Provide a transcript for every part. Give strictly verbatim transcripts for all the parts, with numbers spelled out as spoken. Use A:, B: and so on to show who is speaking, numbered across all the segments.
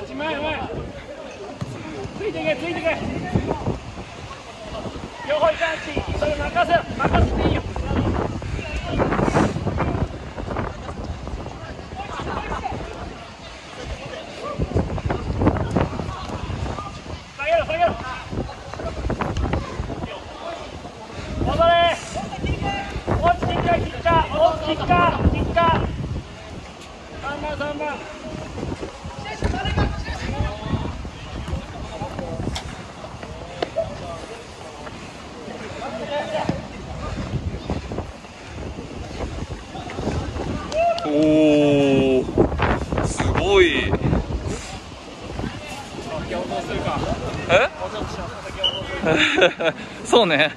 A: ち前前ついていけついていけ両方いかんしそれ任せよ任せていいよ下げろ下げろ戻れ落ちてきたキッカー落ちキッカーキッカーさんばんさんばん
B: おお、すごい。え？そうね。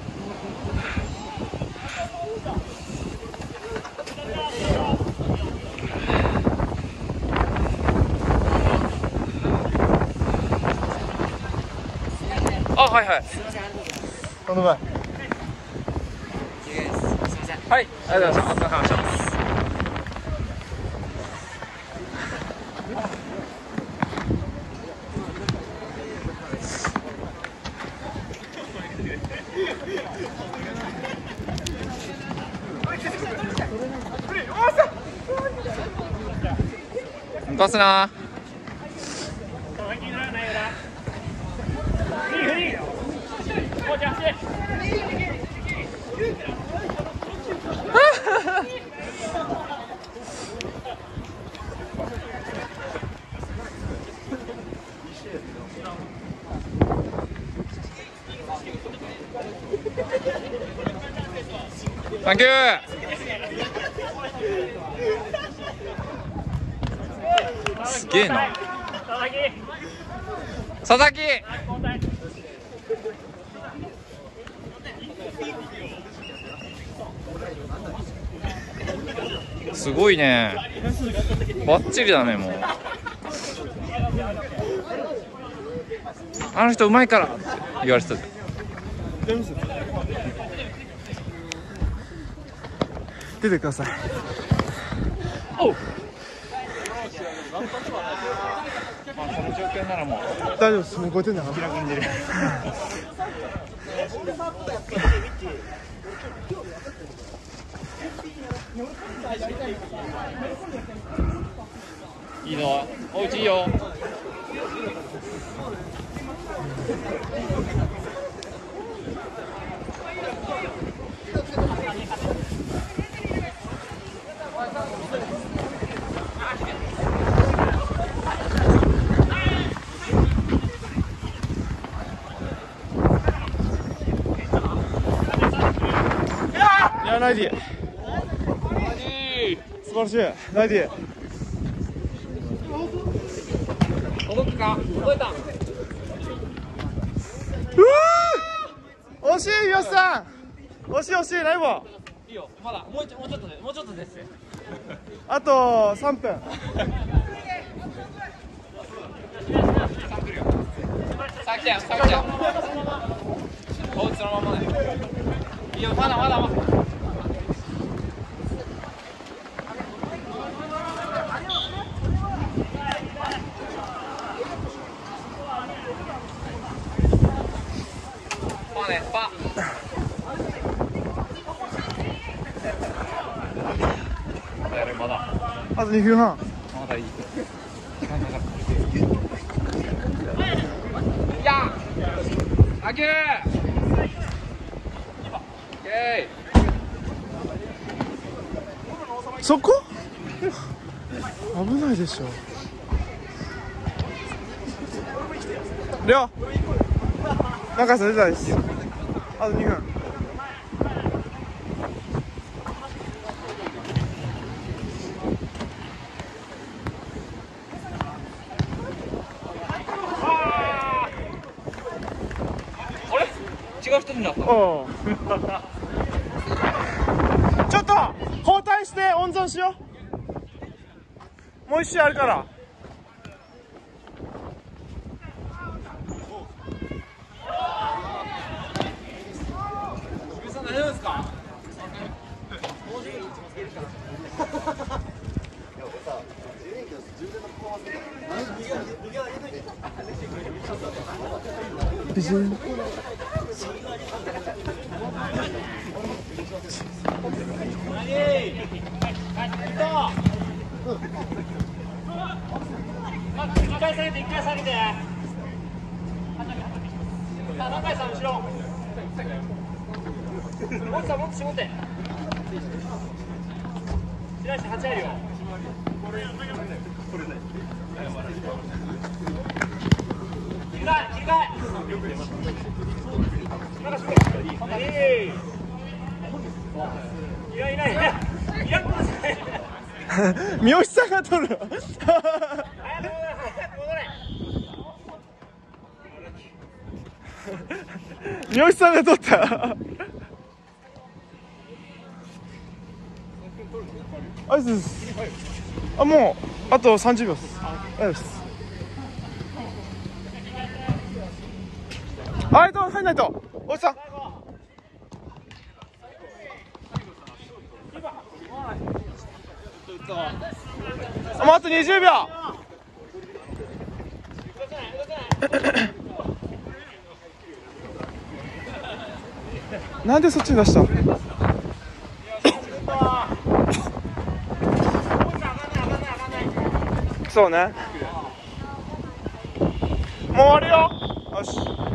B: あ、はいはい。
C: この前。
B: はい、ありがとうございました。お疲れ様でした。抜かすな。サンキュー。すげえな。佐々木。すごいね。バッチリだねもう。あの人うまいからって言われてたじゃん。
C: 出てください。
B: おう。まあこの状況ならもう
C: 大丈夫です。もうごてんだから。
B: 気楽に出る。いいぞ。おうちいいよ。
C: いや、ナイディ。素晴らしい。ナイディ。
B: 届くか。届いた。
C: うー惜しい、よしさん。惜しい惜しい、ないわ。
B: いいよ。まだもうちょもうちょっとでもうちょっとです。
C: あとさんぷん。
B: さあ来たよ。さあ来たよ。おうちそのままね。いいよ。まだまだまだ。パねパ。やるまだ。
C: あとにふんはん。
B: まだいい。時間かかる。いや。あけー。オッケー。
C: そこ危ないでしょ。りょう中さん出たです。あとにふん。
B: あれ違う人になった。
C: おうちょっと交代して温存しよう。もう一周あるから。
B: 大丈夫ですか。
C: 美人。
A: 一回下げて一回下げて。さあ中井さん後ろ。もっとさもっと絞って。白石八あるよ。切り替え切り替え。中絞れ。いい。いやいないいやいやこのせい。
C: 三好さんが取る。
A: 早く戻れ早く戻れ。
C: 三好さんが取った。あいつです。あ、もうあとさんじゅうびょうです。大丈夫です。あいと入んないと。おじさん。もうあとにじゅうびょう。なんでそっちに出した？そうね。もう終わるよ。よし。